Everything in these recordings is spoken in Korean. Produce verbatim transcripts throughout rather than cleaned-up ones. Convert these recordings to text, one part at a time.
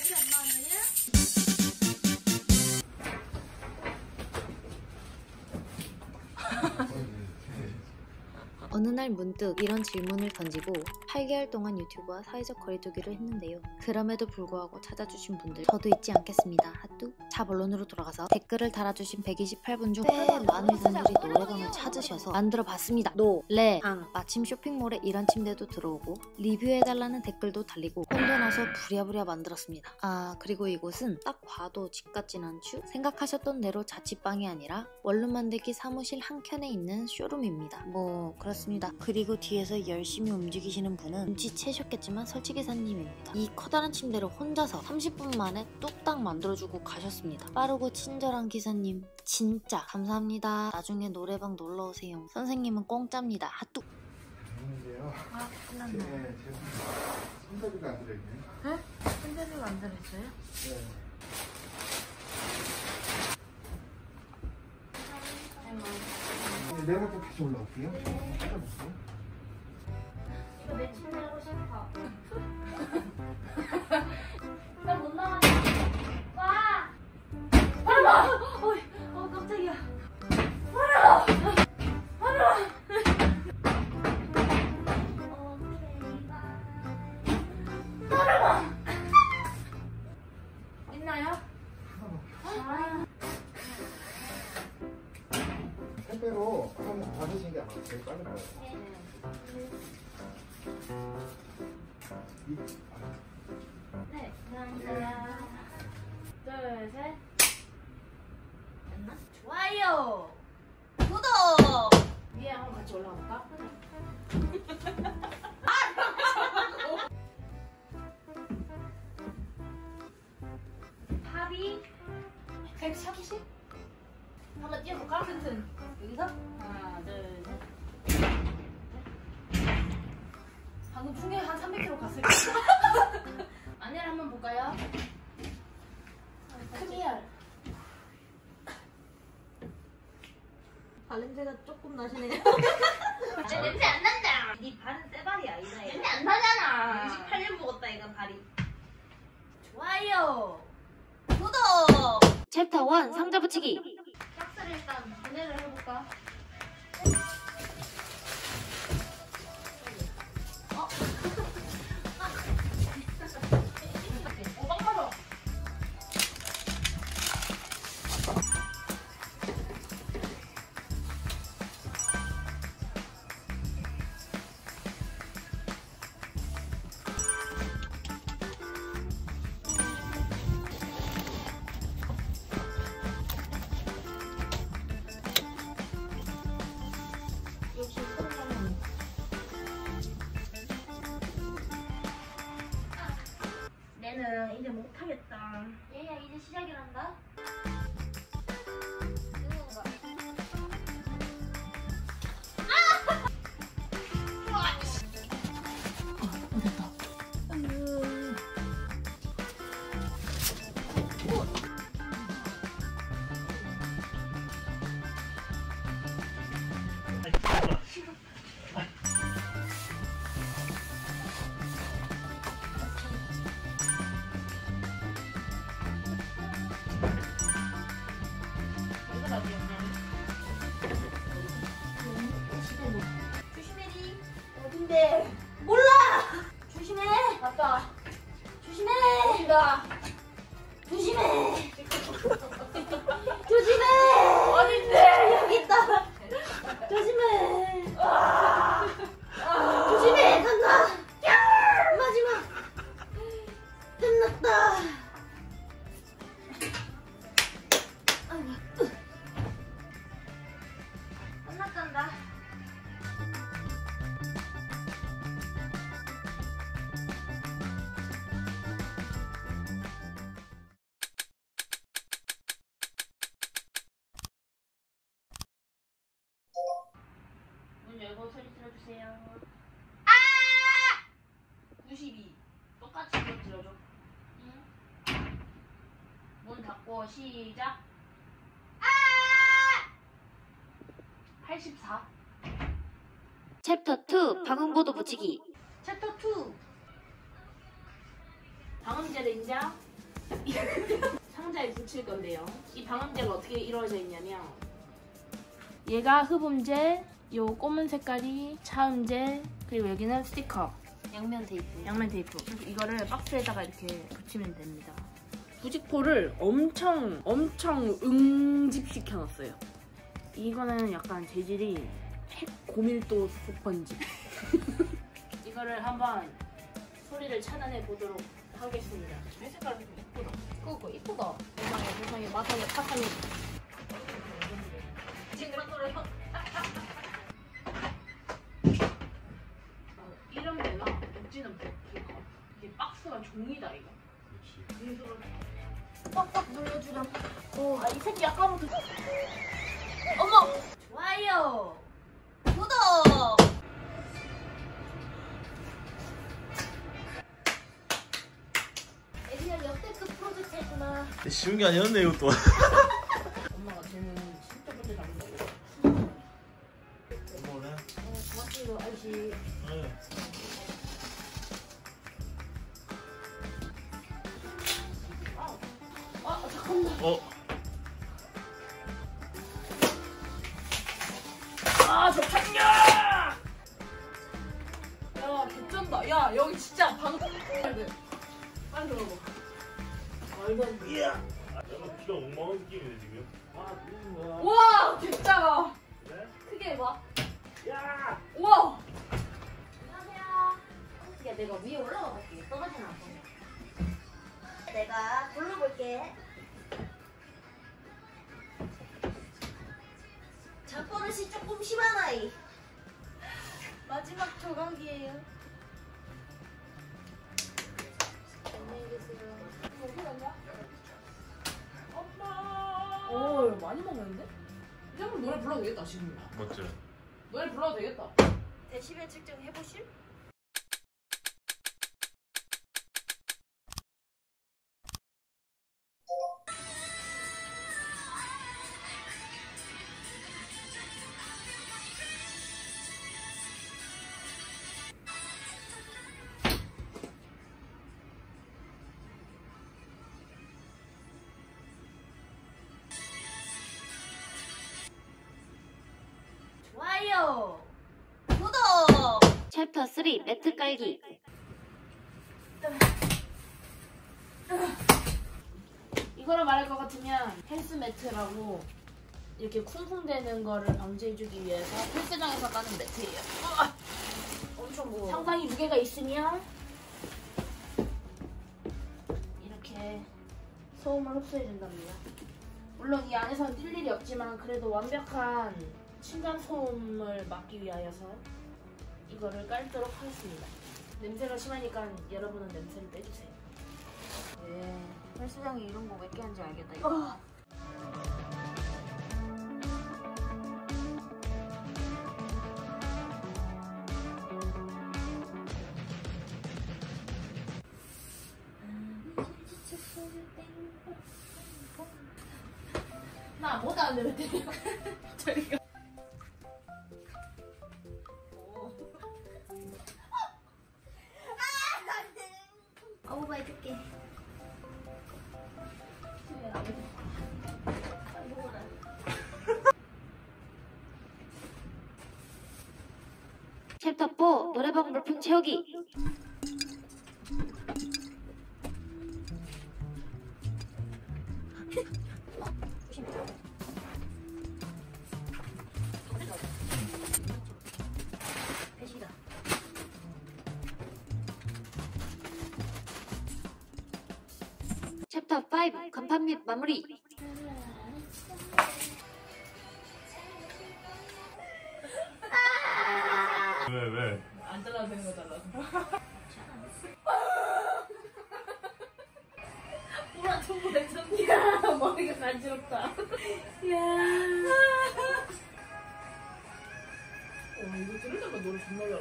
답이 안 나왔느냐? 어느 날 문득 이런 질문을 던지고 팔 개월 동안 유튜브와 사회적 거리두기를 했는데요. 그럼에도 불구하고 찾아주신 분들 저도 잊지 않겠습니다. 하뚜. 자, 본론으로 돌아가서 댓글을 달아주신 백이십팔 분 중 꽤 많은 분들이 노래방을 찾으셔서 만들어봤습니다. 노, 레, 방. 마침 쇼핑몰에 이런 침대도 들어오고 리뷰해달라는 댓글도 달리고 혼돈나서 부랴부랴 만들었습니다. 아, 그리고 이곳은 딱 봐도 집 같진 않죠? 생각하셨던 대로 자취방이 아니라 원룸 만들기 사무실 한켠에 있는 쇼룸입니다. 뭐 그렇습니다. 그리고 뒤에서 열심히 움직이시는 분은 눈치채셨겠지만 설치기사님입니다. 이 커다란 침대를 혼자서 삼십 분 만에 뚝딱 만들어주고 가셨습니다. 빠르고 친절한 기사님 진짜 감사합니다. 나중에 노래방 놀러오세요. 선생님은 공짜입니다. 핫뚝. 안녕하세요. 아, 끝났네. 네, 제가 손잡이가 안 들어있네요. 네? 손잡이가 안 들어있어요? 네. 네, 내가 또 다시 올라올게요. 찾아볼게요. 이거 내 침대 하고 싶어. 나 못 나가. 와! 하루마! 어이, 어, 깜짝이야. 하루마! 하루마! 하루마! 있나요? 아. 택배로 한번 받으신 게 아마 제일 빠를 거예요. 이, 네, 감사합니다. 둘, 셋. 됐나? 좋아요! 구독! 위에 한번 같이 올라갈까? 팝이 백삼십? 한번 뛰어볼까? 튼튼. 여기서? 하나, 둘, 셋. 방금 충격이 한 삼백 킬로미터 갔을 거야. 안내를 한번 볼까요? 크미얼. 발냄새가 조금 나시네요. 아, 냄새 안 난다. 네 발은 떼발이야 이거. 냄새 안 나잖아. 육십팔 년 먹었다 이거 발이. 좋아요. 구독. 챕터 일 상자 붙이기. 박스를 일단 분해를 해볼까? 어? 어, 빵 맞아. 역시 소금은 내는 이제 못하겠다. 얘야 이제 시작이란다. 조심해리. 어딘데? 몰라. 조심해. 아빠. 조심해. 어딘가. 조심해. 조심해. 어딘데? 여기 있다. 조심해. 조심해. 간다. 마지막. 끝났다. 끝났단다. 문 열고 소리 질러주세요. 아! 구십이. 똑같이 문 질러줘. 응. 문 닫고 시작. 아! 팔십사. 챕터 이 방음보도 붙이기. 챕터 이. 방음제를 인자. 상자에 붙일 건데요. 이 방음제가 어떻게 이루어져 있냐면 얘가 흡음제, 요 검은 색깔이 차음제, 그리고 여기는 스티커, 양면 테이프. 양면 테이프. 이거를 박스에다가 이렇게 붙이면 됩니다. 부직포를 엄청 엄청 응집시켜 놨어요. 이거는 약간 재질이 핵고밀도 스펀지. 이거를 한번 소리를 차단해 보도록 하겠습니다. 이 색깔은 좀 예쁘다. 그거 이쁘다. 세상에 세상에 마상에 파상에. 징그런 소리요. 이런 데나 녹지는 버티가. 이게 박스가 종이다 이거. 그렇지. 빡빡 눌러주렴. 오, 아, 이 새끼 아까부터. 어머! 좋아요! 구독! 애기야 역대급 프로젝트 했구나. 쉬운 게 아니었네 이것도. 엄마가 쟤는 진짜 문제 잡는다고. 뭐래? 어, 고맙습니다 아저씨. 네. 아, 아 잠깐만. 어? 아, 저 창녀! 야, 개쩐다. 야, 여기 진짜 방금 빨리 빨리 들어봐. 말도 안 돼. 이야. 약간 귀가 엉망한 느낌이네 지금. 아 누구야? 우와, 개짜가. 그래? 크게 해봐. 야. 우와. 안녕하세요. 야, 내가 위에 올라가 볼게. 떨어지면 안 돼. 내가 불러볼게. 잠버릇이 조금 심한 아이. 마지막 조각이에요. 안녕히 계세요. 어디 갔냐? 엄마. 오, 이거 많이 먹는데? 이제 한번 노래 불러도 되겠다, 지금. 맞지? 노래 불러도 되겠다. 데시벨 측정 해보실? 좋아요. 구독. 챕터 삼 매트 깔기. 이거로 말할 것 같으면 헬스 매트라고 이렇게 쿵쿵대는 거를 방지해주기 위해서 헬스장에서 까는 매트예요. 엄청 무거워. 상당히 무게가 있으면 이렇게 소음을 흡수해준답니다. 물론 이 안에서는 뛸 일이 없지만 그래도 완벽한 층간 소음을 막기 위하여서 이거를 깔도록 하겠습니다. 냄새가 심하니까 여러분은 냄새를 빼주세요. 네. 헬스장에 이런 거 몇 개 하는지 알겠다. 이거. 어. 나 아무것도 안 되는데. 저리가. 어우 해줄게. 챕터 사 노래방 물품 채우기. 배시다. 챕터 오 간판 및 마무리. 왜 왜? 안 잘라도 되는 거 잘라서. 보라 전부 내쳤니? 야, 머리가 간지럽다. 야. 어, 이거 들으니까 노래 존나 잘하.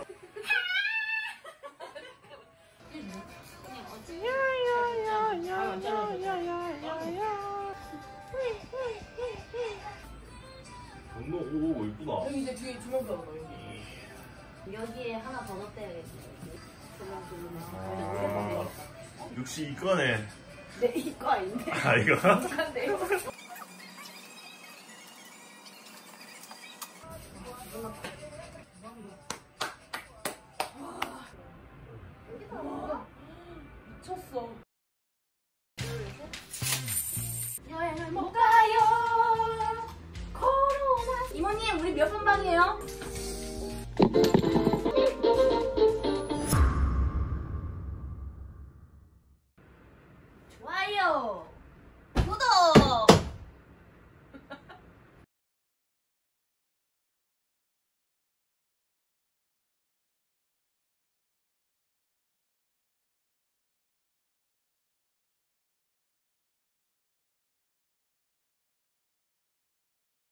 정말 오 이쁘다. 여기 이제 뒤에 주먹 들어가 여기. 여기에 하나 더 넣어야겠네. 조명 조명. 아, 역시 이거네. 네, 이거 아닌데. 아 이거? 한데요. 미쳤어. 여행을 못 가요. 코로나. 이모님, 우리 몇 번 방이에요?